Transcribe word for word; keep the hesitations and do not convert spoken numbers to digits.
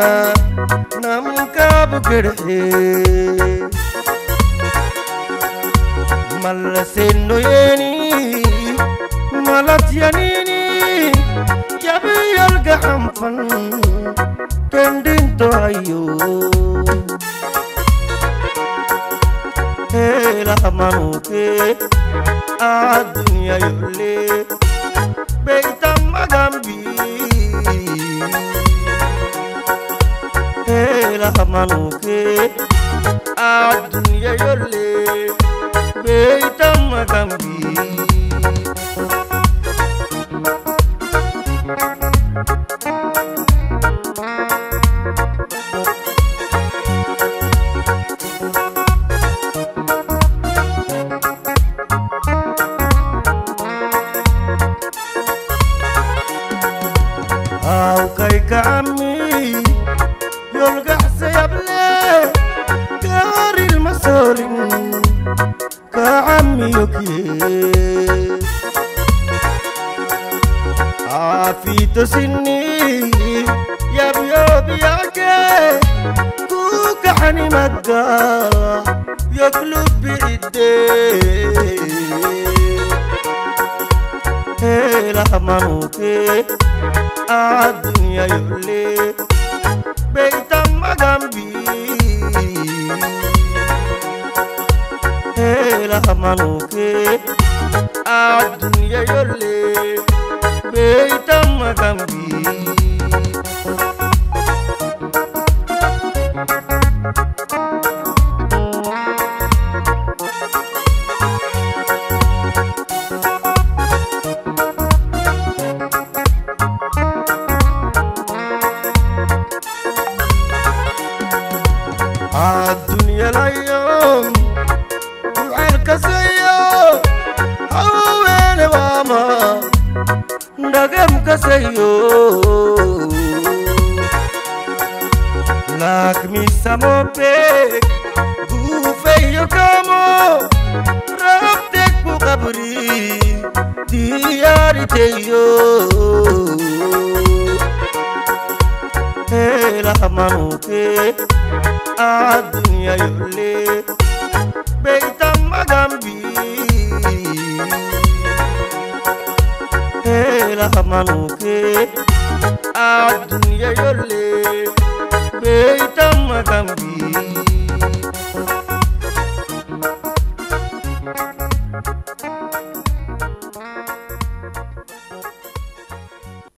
namka bukirhe mal seno yeni malat yanini yabi yalga amfan kendin to ayo hela manuke adunya yole beita magambi hela manuke adunya yole beita magambi أو كي كعمي يلقى سيبلي كاري المسولين كعمي يكي عافيت سني يا بيوب ياكي كوك حني مدى يقلب بإيدي هلا منوكي adunya yole beita magambi hela manuke adunya yole beita magambi الدنيا اليوم وعلك سيو أول واما نجم كسيو لك ميسامو بيك بوفيو كامو ربتك بقبري دياري تيو هلا منوكي adunya yole beita magambi hela manuke adunya yole beita magambi